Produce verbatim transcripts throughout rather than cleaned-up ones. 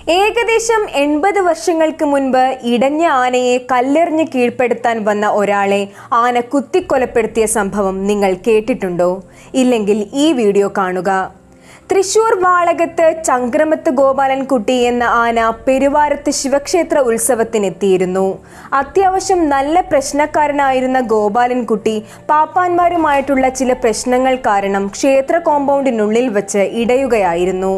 ഏകദേശം എൺപത് വർഷങ്ങൾക്ക് മുൻപ് ഇടഞ്ഞ ആനയെ കല്ലെറിഞ്ഞ് കീഴ്പ്പെടുത്താൻ വന്ന ഒരാളെ ആന കുത്തിക്കൊലപ്പെടുത്തിയ സംഭവം നിങ്ങൾ കേട്ടിട്ടുണ്ടോ? ഇല്ലെങ്കിൽ ഈ വീഡിയോ കാണുക. തൃശൂർ വാളകത്ത് ചംക്രമത്ത് ഗോപാലൻകുട്ടി എന്ന ആന പെരുവാരത്ത് ശിവക്ഷേത്ര ഉത്സവത്തിനെത്തിയിരുന്നു. അത്യാവശ്യം നല്ല പ്രശ്നക്കാരനായിരുന്ന ഗോപാലൻകുട്ടി പാപ്പാന്മാരുമായിട്ടുള്ള ചില പ്രശ്നങ്ങൾ കാരണം ക്ഷേത്ര കോമ്പൗണ്ടിനുള്ളിൽ വച്ച് ഇടയുകയായിരുന്നു.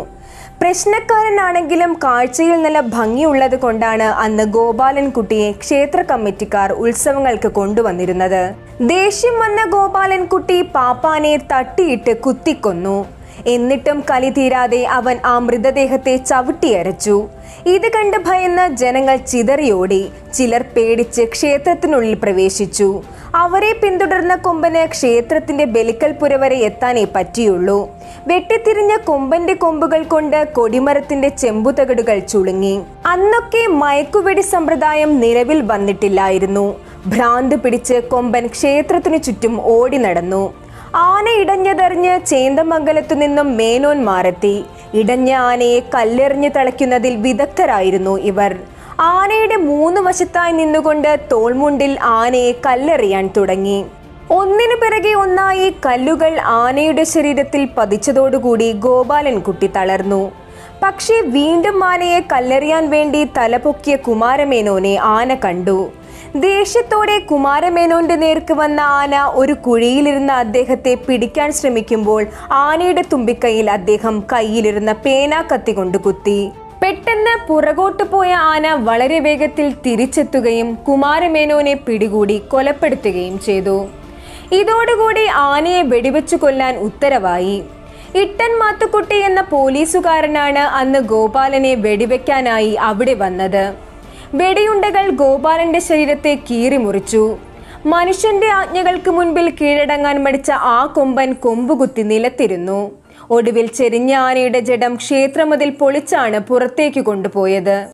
പ്രശ്നക്കാരനാണെങ്കിലും കാഴ്ചയിൽ നല്ല ഭംഗിയുള്ളത് കൊണ്ടാണ് അന്ന് ഗോപാലൻകുട്ടിയെ ക്ഷേത്ര കമ്മിറ്റിക്കാർ ഉത്സവങ്ങൾക്ക് കൊണ്ടുവന്നിരുന്നത്. ദേഷ്യം വന്ന ഗോപാലൻകുട്ടി പാപ്പാനെ തട്ടിയിട്ട് കുത്തിക്കൊന്നു. എന്നിട്ടും കലി തീരാതെ അവൻ ആ മൃതദേഹത്തെ ചവിട്ടിയരച്ചു. ഇത് കണ്ട് ഭയന്ന് ജനങ്ങൾ ചിതറിയോടി. ചിലർ പേടിച്ച് ക്ഷേത്രത്തിനുള്ളിൽ പ്രവേശിച്ചു. അവരെ പിന്തുടർന്ന കൊമ്പന് ക്ഷേത്രത്തിന്റെ ബലിക്കൽപുര വരെ എത്താനേ പറ്റിയുള്ളൂ. വെട്ടിത്തിരിഞ്ഞ കൊമ്പന്റെ കൊമ്പുകൾ കൊണ്ട് കൊടിമരത്തിന്റെ ചെമ്പുതകടുകൾ ചുളുങ്ങി. അന്നൊക്കെ മയക്കുവെടി സമ്പ്രദായം നിലവിൽ വന്നിട്ടില്ലായിരുന്നു. ഭ്രാന്ത് പിടിച്ച് കൊമ്പൻ ക്ഷേത്രത്തിനു ചുറ്റും ഓടി നടന്നു. ആന ഇടഞ്ഞതറിഞ്ഞ് ചേന്ദമംഗലത്തു നിന്നും മേനോന്മാരെത്തി. ഇടഞ്ഞ ആനയെ കല്ലെറിഞ്ഞ് തളയ്ക്കുന്നതിൽ വിദഗ്ധരായിരുന്നു ഇവർ. ആനയുടെ മൂന്ന് വശത്തായി നിന്നുകൊണ്ട് തോൾമുണ്ടിൽ ആനയെ കല്ലെറിയാൻ തുടങ്ങി. ഒന്നിനു പിറകെ ഒന്നായി കല്ലുകൾ ആനയുടെ ശരീരത്തിൽ പതിച്ചതോടുകൂടി ഗോപാലൻകുട്ടി തളർന്നു. പക്ഷേ വീണ്ടും ആനയെ കല്ലെറിയാൻ വേണ്ടി തലപൊക്കിയ കുമാരമേനോനെ ആന കണ്ടു. ദേഷ്യത്തോടെ കുമാരമേനോന്റെ നേർക്ക് വന്ന ആന ഒരു കുഴിയിലിരുന്ന അദ്ദേഹത്തെ പിടിക്കാൻ ശ്രമിക്കുമ്പോൾ ആനയുടെ തുമ്പിക്കൈയിൽ അദ്ദേഹം കയ്യിലിരുന്ന പേനാ കത്തി കൊണ്ട് കുത്തി. പെട്ടെന്ന് പുറകോട്ട് പോയ ആന വളരെ വേഗത്തിൽ തിരിച്ചെത്തുകയും കുമാരമേനോനെ പിടികൂടി കൊലപ്പെടുത്തുകയും ചെയ്തു. ഇതോടുകൂടി ആനയെ വെടിവെച്ചു കൊല്ലാൻ ഉത്തരവായി. ഇട്ടൻ മാത്തുക്കുട്ടി എന്ന പോലീസുകാരനാണ് അന്ന് ഗോപാലനെ വെടിവെക്കാനായി അവിടെ വന്നത്. വെടിയുണ്ടകൾ ഗോപാലന്റെ ശരീരത്തെ കീറിമുറിച്ചു. മനുഷ്യന്റെ ആജ്ഞകൾക്ക് മുൻപിൽ കീഴടങ്ങാൻ മടിച്ച ആ കൊമ്പൻ കൊമ്പുകുത്തി നിലത്തിരുന്നു. ഒടുവിൽ ചെരിഞ്ഞ ആനയുടെ ജഡം ക്ഷേത്രമതിൽ പൊളിച്ചാണ് പുറത്തേക്ക് കൊണ്ടുപോയത്.